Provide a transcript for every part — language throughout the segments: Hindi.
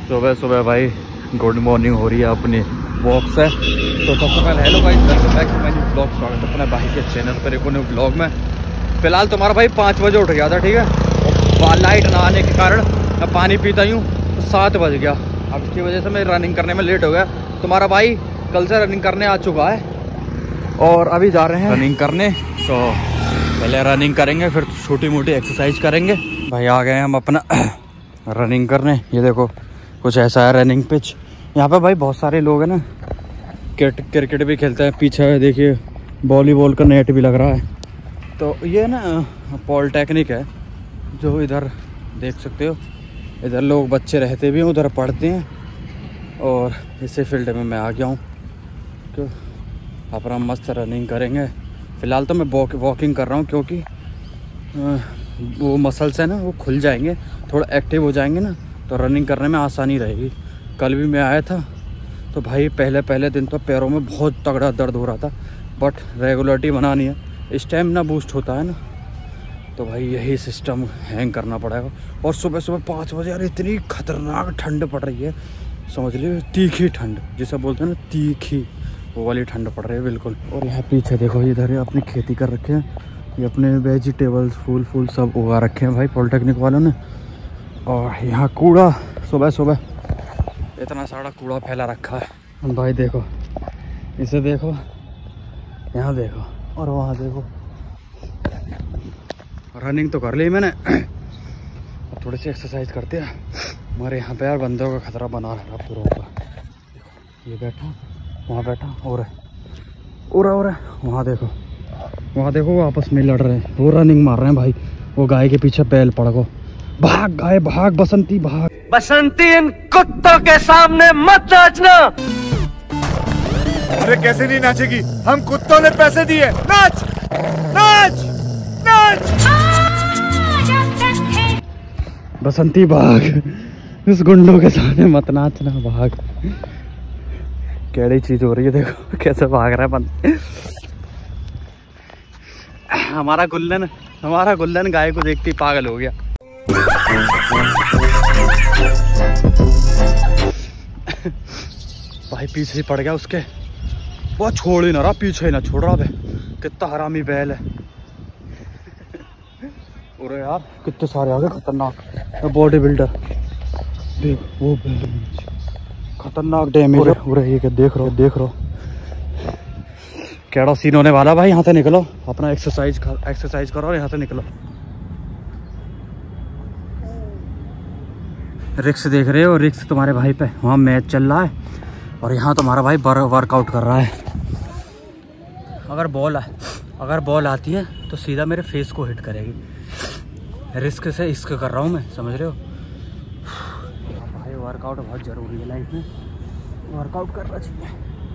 सुबह सुबह भाई गुड मॉर्निंग हो रही है अपनी वॉक से। तो सबसे पहले हेलो भाई, welcome back to my new vlog. स्वागत है अपने भाई के चैनल पर एक न्यू व्लॉग में। फिलहाल तुम्हारा भाई 5 बजे उठ गया था, ठीक है। लाइट ना आने के कारण मैं पानी पीता ही हूँ तो 7 बज गया। अब इसकी वजह से मैं रनिंग करने में लेट हो गया। तुम्हारा भाई कल से रनिंग करने आ चुका है और अभी जा रहे हैं रनिंग करने। तो पहले रनिंग करेंगे, फिर छोटी मोटी एक्सरसाइज करेंगे। भाई आ गए हम अपना रनिंग करने। ये देखो कुछ ऐसा है रनिंग पिच। यहाँ पे भाई बहुत सारे लोग हैं ना, क्रिकेट भी खेलते हैं। पीछे देखिए वॉलीबॉल का नेट भी लग रहा है। तो ये ना पॉलिटेक्निक है जो इधर देख सकते हो। इधर लोग बच्चे रहते भी हैं, उधर पढ़ते हैं और इसी फील्ड में मैं आ गया हूँ। तो अपना मस्त रनिंग करेंगे। फ़िलहाल तो मैं वॉकिंग कर रहा हूँ क्योंकि वो मसल्स है ना वो खुल जाएंगे, थोड़ा एक्टिव हो जाएंगे ना, तो रनिंग करने में आसानी रहेगी। कल भी मैं आया था तो भाई पहले दिन तो पैरों में बहुत तगड़ा दर्द हो रहा था, बट रेगुलरिटी बनानी है, स्टेमिना बूस्ट होता है ना। तो भाई यही सिस्टम हैंग करना पड़ेगा। और सुबह सुबह 5 बजे यार इतनी खतरनाक ठंड पड़ रही है, समझ लीजिए तीखी ठंड जिसे बोलते हैं ना, तीखी वो वाली ठंड पड़ रही है बिल्कुल। और यहाँ पीछे देखो, इधर ये अपनी खेती कर रखे हैं, ये अपने वेजिटेबल्स फूल सब उगा रखे हैं भाई पॉलिटेक्निक वालों ने। और यहाँ कूड़ा सुबह सुबह इतना सारा कूड़ा फैला रखा है भाई। देखो इसे देखो, यहाँ देखो और वहाँ देखो। रनिंग तो कर ली मैंने, अब थोड़ी सी एक्सरसाइज करते हैं। हमारे यहाँ पे यार बंदों का खतरा बना रहा पूरा का। ये बैठा, वहाँ बैठा और वहाँ देखो वो आपस में लड़ रहे हैं, वो रनिंग मार रहे हैं भाई। वो गाय के पीछे बैल पड़ गो। भाग गाय भाग, बसंती भाग। बसंती इन कुत्तों के सामने मत नाचना। अरे कैसे नहीं नाचेगी, हम कुत्तों ने पैसे दिए। नाच नाच नाच। बसंती भाग, इस गुंडों के सामने मत नाचना, भाग। कैसी चीज हो रही है, देखो कैसे भाग रहा है बंद। हमारा गुल्लन गाय को देखते ही पागल हो गया। भाई पीछे ही पड़ गया उसके, वो छोड़ ही ना रहा, पीछे ही ना छोड़ रहा। कितना हरामी बैल है। अरे यार कितने सारे आ गए खतरनाक बॉडी बिल्डर। देख वो खतरनाक डैमेज। अरे ये क्या देख रहा हो केड़ा सीन होने वाला भाई। यहाँ से निकलो, अपना एक्सरसाइज करो और यहाँ से निकलो। रिक्स देख रहे हो, रिक्स तुम्हारे भाई पे वहाँ मैच चल रहा है और यहाँ तुम्हारा भाई वर्कआउट कर रहा है। अगर बॉल आती है तो सीधा मेरे फेस को हिट करेगी। रिस्क से इश्क कर रहा हूँ मैं, समझ रहे हो भाई। वर्कआउट बहुत ज़रूरी है लाइफ में, वर्कआउट करना चाहिए।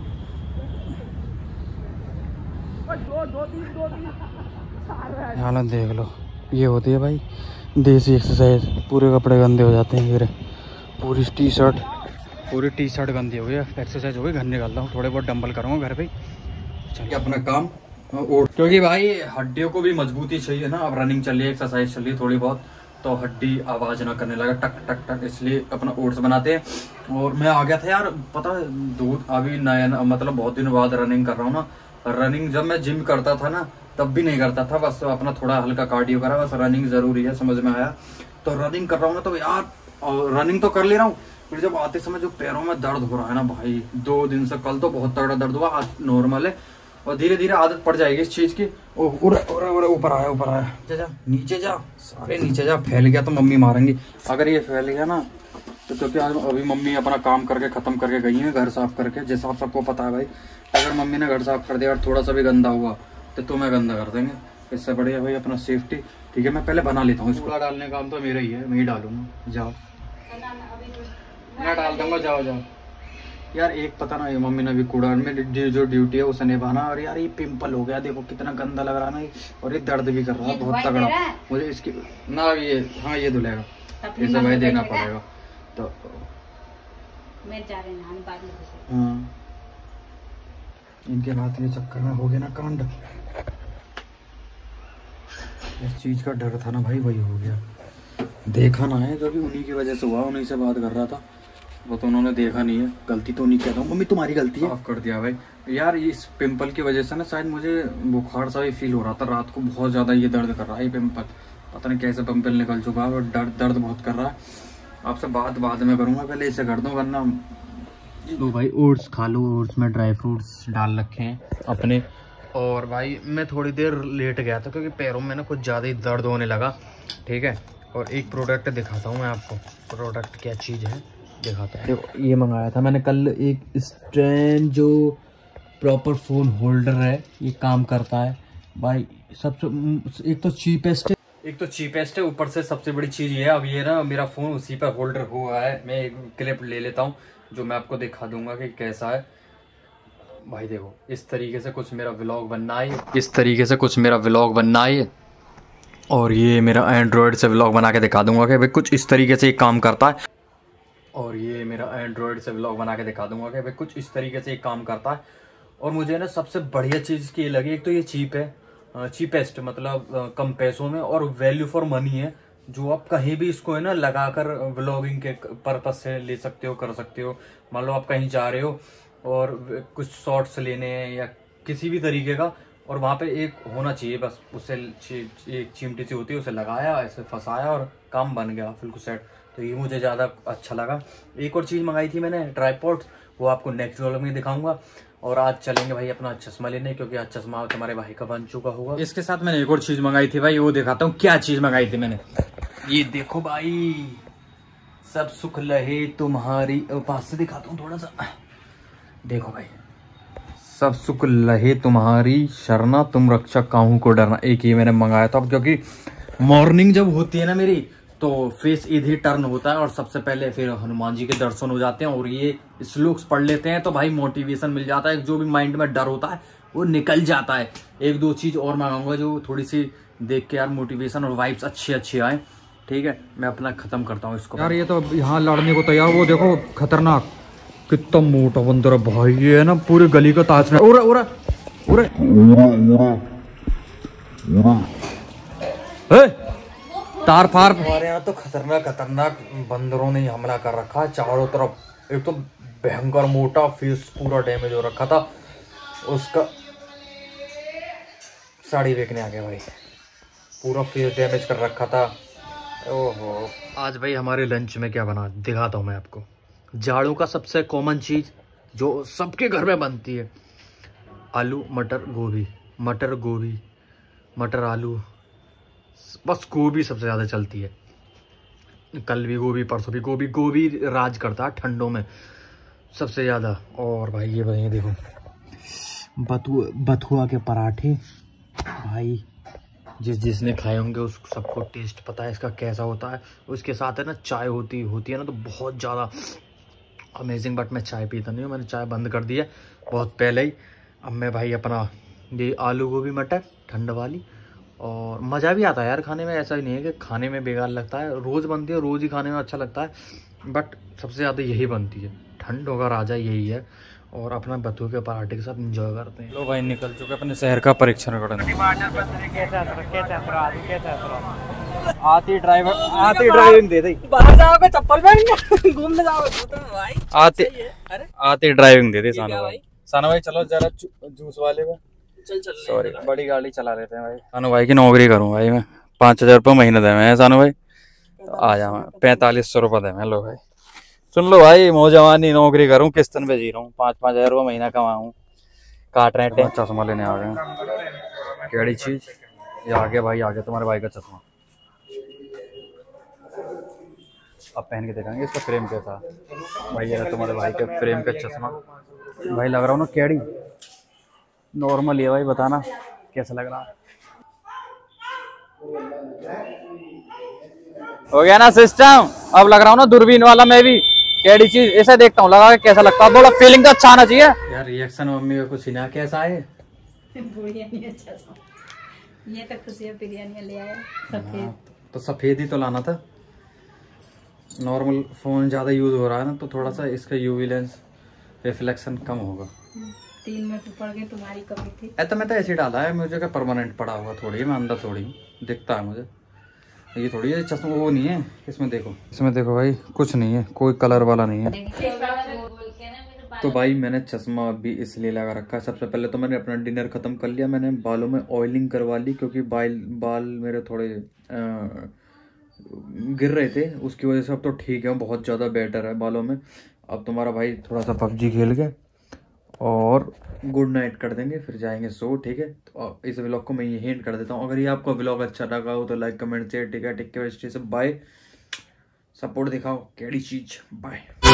हालत देख लो, ये होती है भाई देसी एक्सरसाइज। पूरे कपड़े गंदे हो जाते हैं, पूरी टी शर्ट गंदी हो गई। एक्सरसाइज हो गई, घर निकालता हूँ, थोड़े बहुत डंबल करूँगा घर पे। चलिए अपना काम और, क्योंकि भाई हड्डियों को भी मजबूती चाहिए ना। अब रनिंग चल रही है, एक्सरसाइज चल रही है थोड़ी बहुत, तो हड्डी आवाज ना करने लगा टक टक टक, इसलिए अपना ओट्स बनाते हैं। और मैं आ गया था यार, पता है दूध अभी नया मतलब बहुत दिनों बाद रनिंग कर रहा हूँ ना। रनिंग जब मैं जिम करता था ना तब भी नहीं करता था, बस अपना थोड़ा हल्का कार्डियो करा, बस रनिंग जरूरी है, समझ में आया। तो रनिंग कर रहा हूँ ना, तो यार रनिंग तो कर ले रहा हूँ, फिर जब आते समय जो पैरों में दर्द हो रहा है ना भाई 2 दिन से, कल तो बहुत तगड़ा दर्द हुआ, आज नॉर्मल है। और धीरे धीरे आदत पड़ जाएगी इस चीज की। ऊपर आया जा, नीचे जा, सारे नीचे जा। फैल गया तो मम्मी मारेंगी अगर ये फैल गया ना तो। क्योंकि आज अभी मम्मी अपना काम करके खत्म करके गई है, घर साफ करके, जैसा आप सबको पता है भाई। अगर मम्मी ने घर साफ कर दिया और थोड़ा सा भी गंदा हुआ तो तुम्हें गंदा कर देंगे। इससे बढ़िया भाई अपना सेफ्टी। ठीक है मैं पहले बना लेता हूँ। इसको डालने का काम तो मेरा ही है, मैं ही डालूंगा। जाओ मैं डाल दूंगा, जाओ यार। एक पता ना, ये मम्मी ने भी कूड़ा में जो ड्यूटी है उसे निभाना। और यार ये पिंपल हो गया, देखो कितना गंदा लग रहा है ना, और ये दर्द भी कर रहा है बहुत तगड़ा मुझे इसकी ना। ये हाँ ये धुलेगा, इसे भाई देना पड़ेगा। तो हाँ इनके रात के चक्कर में हो गया ना कांड। इस चीज का डर था ना भाई, वही हो गया। देखा ना है, क्योंकि उन्हीं की वजह से हुआ, उन्हीं से बात कर रहा था। वो तो उन्होंने देखा नहीं है, गलती तो नहीं कहता हूँ मम्मी, तुम्हारी गलती है। माफ कर दिया भाई यार, इस पिंपल की वजह से ना शायद मुझे बुखार सा भी फील हो रहा था रात को, बहुत ज़्यादा ये दर्द कर रहा है ये पिंपल, पता नहीं कैसे पिंपल निकल चुका है और दर्द बहुत कर रहा है। आपसे बात बाद में करूँगा, पहले इसे कर दूँ वरना। तो भाई ओट्स खा लो, ओट्स में ड्राई फ्रूट्स डाल रखे हैं अपने। और भाई मैं थोड़ी देर लेट गया था क्योंकि पैरों में ना कुछ ज़्यादा ही दर्द होने लगा, ठीक है। और एक प्रोडक्ट दिखाता हूँ मैं आपको, प्रोडक्ट क्या चीज़ है दिखाता हूँ। देखो ये मंगाया था मैंने कल, एक स्टैंड जो प्रॉपर फ़ोन होल्डर है, ये काम करता है भाई। सबसे एक तो चीपेस्ट है, ऊपर से सबसे बड़ी चीज़ ये है। अब ये ना मेरा फ़ोन उसी पर होल्डर हुआ है। मैं एक क्लिप ले लेता हूँ जो मैं आपको दिखा दूंगा कि कैसा है भाई। देखो इस तरीके से कुछ मेरा व्लॉग बनना है, और ये मेरा एंड्रॉयड से व्लॉग बना के दिखा दूंगा कि भाई कुछ इस तरीके से काम करता है। और मुझे ना सबसे बढ़िया चीज़ की लगी, एक तो ये चीप है, चीपेस्ट मतलब कम पैसों में, और वैल्यू फॉर मनी है, जो आप कहीं भी इसको है ना लगाकर व्लॉगिंग के पर्पज से ले सकते हो, कर सकते हो। मान लो आप कहीं जा रहे हो और कुछ शॉर्ट्स लेने हैं या किसी भी तरीके का, और वहाँ पे एक होना चाहिए बस, उससे एक चिमटी सी होती है, उसे लगाया, ऐसे फंसाया और काम बन गया बिल्कुल सेट। तो ये मुझे ज़्यादा अच्छा लगा। एक और चीज़ मंगाई थी मैंने, ट्राइपॉड, वो आपको नेक्स्ट व्लॉग में दिखाऊंगा। और आज चलेंगे भाई अपना चश्मा लेने, क्योंकि आज चश्मा तुम्हारे भाई का बन चुका होगा। इसके साथ मैंने एक और चीज़ मंगाई थी भाई, वो दिखाता हूँ क्या चीज़ मंगाई थी मैंने। ये देखो भाई, सब सुख लहे तुम्हारी, पास से दिखाता हूँ थोड़ा सा, देखो भाई, सब सुख लहे तुम्हारी शरणा, तुम रक्षक काहू को डरना। एक ये मैंने मंगाया था, क्योंकि मॉर्निंग जब होती है ना मेरी, तो फेस इधर टर्न होता है और सबसे पहले फिर हनुमान जी के दर्शन हो जाते हैं, और ये श्लोक्स पढ़ लेते हैं तो भाई मोटिवेशन मिल जाता है, जो भी माइंड में डर होता है वो निकल जाता है। एक दो चीज़ और मंगाऊंगा जो थोड़ी सी देख के यार मोटिवेशन और वाइब्स अच्छे आए, ठीक है। मैं अपना खत्म करता हूँ इसको यार। ये तो यहाँ लड़ने को तैयार, वो देखो खतरनाक, कितना मोटा बंदर है भाई, ये है ना पूरी गली का ताज। तार फार। हमारे यहाँ तो खतरनाक बंदरों ने हमला कर रखा है चारों तरफ। एक तो भयंकर मोटा, फेस पूरा डैमेज हो रखा था, उसका साड़ी बेचने आ गया भाई, पूरा फेस डैमेज कर रखा था। ओहो, आज भाई हमारे लंच में क्या बना दिखाता हूँ मैं आपको। जाड़ों का सबसे कॉमन चीज़ जो सबके घर में बनती है, आलू मटर गोभी, मटर आलू, बस गोभी सबसे ज़्यादा चलती है। कल भी गोभी, परसों भी गोभी राज करता है ठंडों में सबसे ज़्यादा। और भाई ये देखो बथुआ के पराठे भाई, जिसने खाए होंगे उस सबको टेस्ट पता है इसका कैसा होता है। उसके साथ है ना चाय होती है ना, तो बहुत ज़्यादा अमेजिंग। बट मैं चाय पीता नहीं हूँ, मैंने चाय बंद कर दी है बहुत पहले ही। अब मैं भाई अपना ये आलू गोभी मटर ठंड वाली, और मज़ा भी आता है यार खाने में, ऐसा ही नहीं है कि खाने में बेकार लगता है। रोज़ बनती है, रोज़ ही खाने में अच्छा लगता है, बट सबसे ज़्यादा यही बनती है, ठंडों का राजा यही है। और अपना बथुए के पराठे के साथ एंजॉय करते हैं। लो भाई निकल चुके अपने शहर का परीक्षण करने। आती ड्राइविंग दे दी, बाहर जाओगे चप्पल पहन घूमने जाओगे, आती ड्राइविंग दे दी सानू भाई। चलो जरा जूस वाले पे चल, सॉरी बड़ी गाड़ी चला लेते हैं भाई। सानू भाई की नौकरी करूँ भाई मैं, 5000 रुपये महीने दे मैं सानू भाई, आ जा मैं 4500 रुपये दे मैं। लो भाई सुन लो भाई, मौजवानी नौकरी करूँ, किस्तन पे जी रहा हूँ, 5-5 हज़ार रुपये महीना कमाऊँ, काट रहे हैं। चश्मा लेने आ गए, केड़ी चीज़ ये आ गया भाई, आ गया तुम्हारे भाई का चश्मा। अब पहन के देखेंगे इसका फ्रेम कैसा भाई। ये तुम्हारे भाई के फ्रेम का चश्मा भाई, लग रहा हूँ ना केड़ी, नॉर्मल है भाई, बताना कैसा लग रहा है। हो गया ना सिस्टम, अब लग रहा हूँ ना दूरबीन वाला मैं भी, केड़ी चीज ऐसा देखता हूँ, लगा कैसा लगता है, थोड़ा फीलिंग तो अच्छा आना चाहिए यार। रिएक्शन मम्मी का कुछ ना कैसा है, बिरयानी अच्छा था ये, तो खुशियाँ बिरयानी ले आया सफेद, तो सफेद ही तो लाना था। नॉर्मल फोन ज्यादा यूज हो रहा है ना, तो थोड़ा सा इसका यूवी लेंस रिफ्लेक्शन कम होगा। 3 मिनट पड़ गए, तुम्हारी कमी थी। तो मैं तो ऐसे डाला है, मुझे क्या परमानेंट पड़ा हुआ थोड़ी, मैं अंदर थोड़ी दिखता है मुझे। ये थोड़ी है चश्मा, वो नहीं है इसमें देखो भाई, कुछ नहीं है, कोई कलर वाला नहीं है। तो भाई मैंने चश्मा अभी इसलिए लगा रखा है, सबसे पहले तो मैंने अपना डिनर खत्म कर लिया, मैंने बालों में ऑयलिंग करवा ली क्योंकि बाल मेरे थोड़े गिर रहे थे, उसकी वजह से अब तो ठीक है, बहुत ज़्यादा बेटर है बालों में। अब तुम्हारा भाई थोड़ा सा पबजी खेल के और गुड नाइट कर देंगे, फिर जाएंगे सो, ठीक है। तो इस व्लॉग को मैं यही एंड कर देता हूँ। अगर ये आपको व्लॉग अच्छा लगा हो तो लाइक कमेंट शेयर, ठीक है, टिक के बाय, सपोर्ट दिखाओ, कैडी चीज, बाय।